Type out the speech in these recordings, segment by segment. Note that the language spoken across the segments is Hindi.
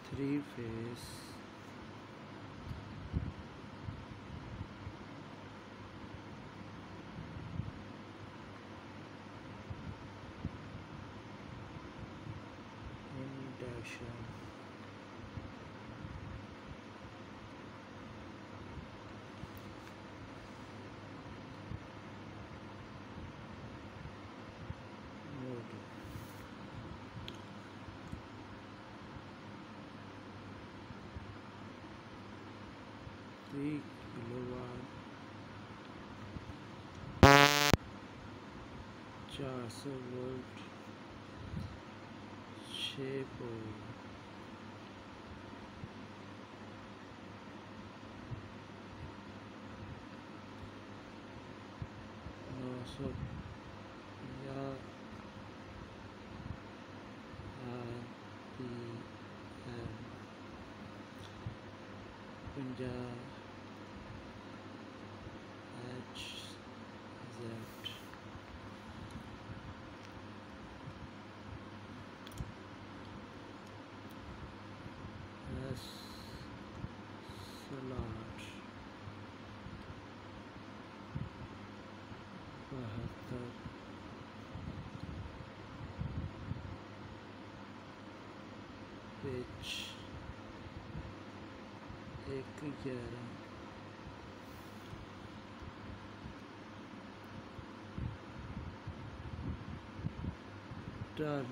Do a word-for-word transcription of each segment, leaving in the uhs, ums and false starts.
three phase induction motor. Three kilowatt चार सौ वोल्ट छः पोल नौ सौ पंजाह आर पी एम पंजाह एच जेड एस सलाट बहत्तर पिच एक ग्यारह टर्न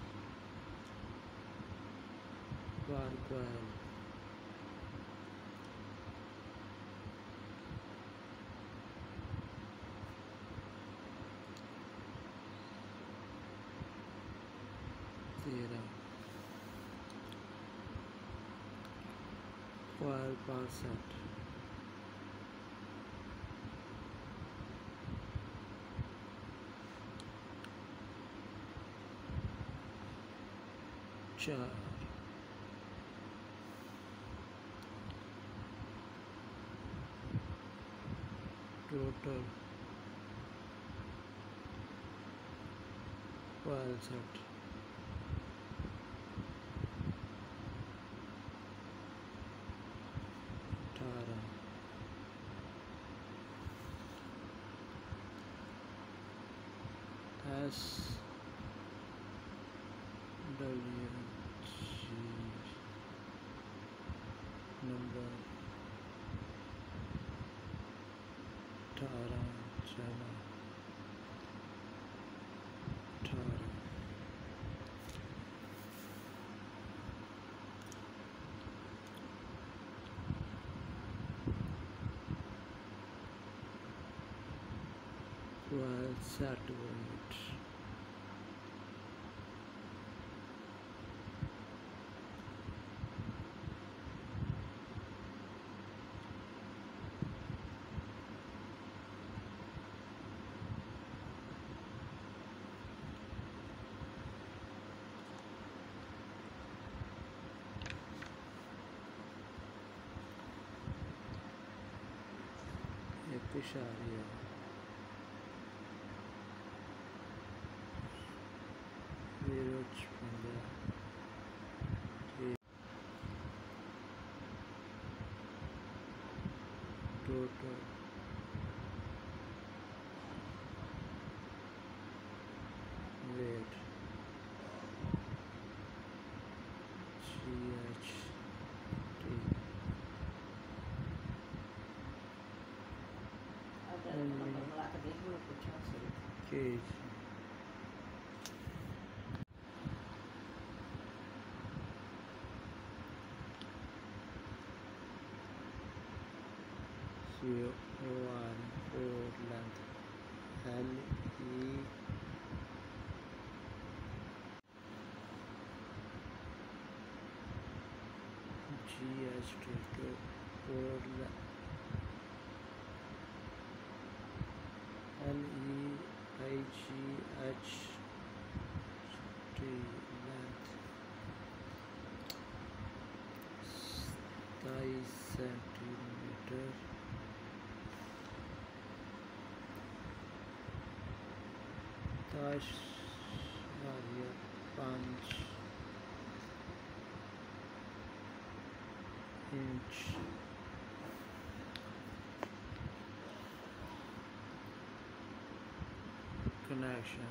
बार कॉइल तेरह कॉइल पासठ चार टोटल बासठ अठारह एस डब्ल्यू जी नंबर अठारह जमा अठारह ट्वेल्व सेट वोल्ट एक इशारिया जीरो छप्पन total weight G H T gauge C O R four length L E G H T four L E I G H T length सताईस सेंटीमीटर ताश पाँच H. Connection.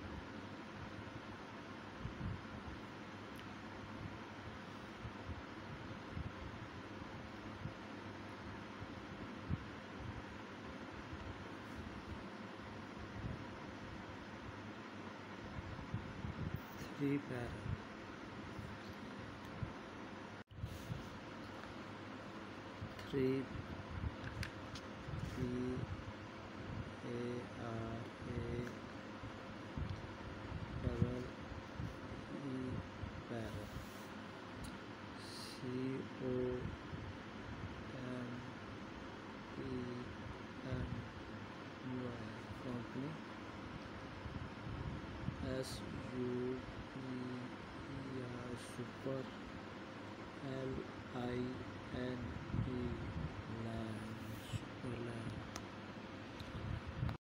Three para. Three P A R A double E para. C O M E N Y company. S U P E R super. L I N